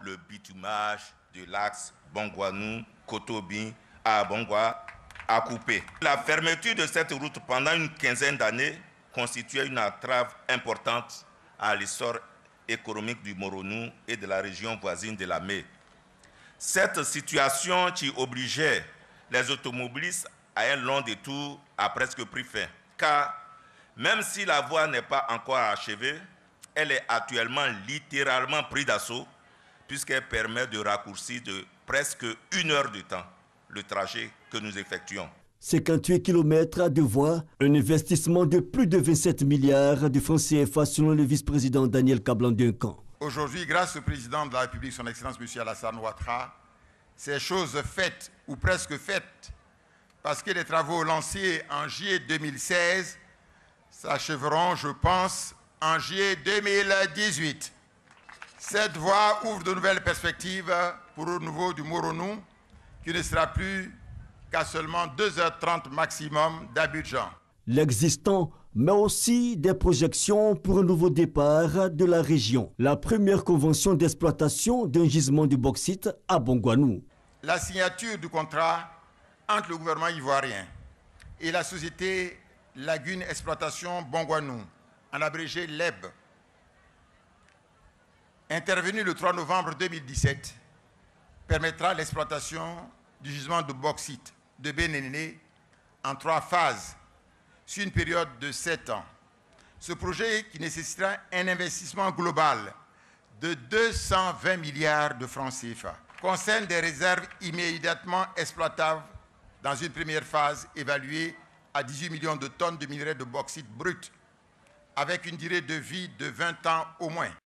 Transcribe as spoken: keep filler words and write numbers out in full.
le bitumage de l'axe Bongouanou-Kotobi à Bongwa à couper. La fermeture de cette route pendant une quinzaine d'années constituait une entrave importante à l'essor économique du Moronou et de la région voisine de la Mé. Cette situation qui obligeait les automobilistes à un long détour a presque pris fin, car même si la voie n'est pas encore achevée, elle est actuellement littéralement prise d'assaut puisqu'elle permet de raccourcir de presque une heure de temps le trajet que nous effectuons. cinquante-huit kilomètres de voies, un investissement de plus de vingt-sept milliards de francs C F A selon le vice-président Daniel Kablan-Duncan. Aujourd'hui, grâce au président de la République, son Excellence M. Alassane Ouattara, ces choses faites ou presque faites, parce que les travaux lancés en juillet deux mille seize s'achèveront, je pense, en juillet deux mille dix-huit. Cette voie ouvre de nouvelles perspectives pour le nouveau du Moronou, qui ne sera plus qu'à seulement deux heures trente maximum d'Abidjan. L'existant, mais aussi des projections pour un nouveau départ de la région. La première convention d'exploitation d'un gisement de bauxite à Bongouanou. La signature du contrat entre le gouvernement ivoirien et la société Lagune Exploitation Bongouanou, en abrégé L E B, intervenue le trois novembre deux mille dix-sept, permettra l'exploitation du gisement de bauxite de Bénéné en trois phases sur une période de sept ans. Ce projet, qui nécessitera un investissement global de deux cent vingt milliards de francs C F A, concerne des réserves immédiatement exploitables dans une première phase évaluée à dix-huit millions de tonnes de minerais de bauxite brut, avec une durée de vie de vingt ans au moins.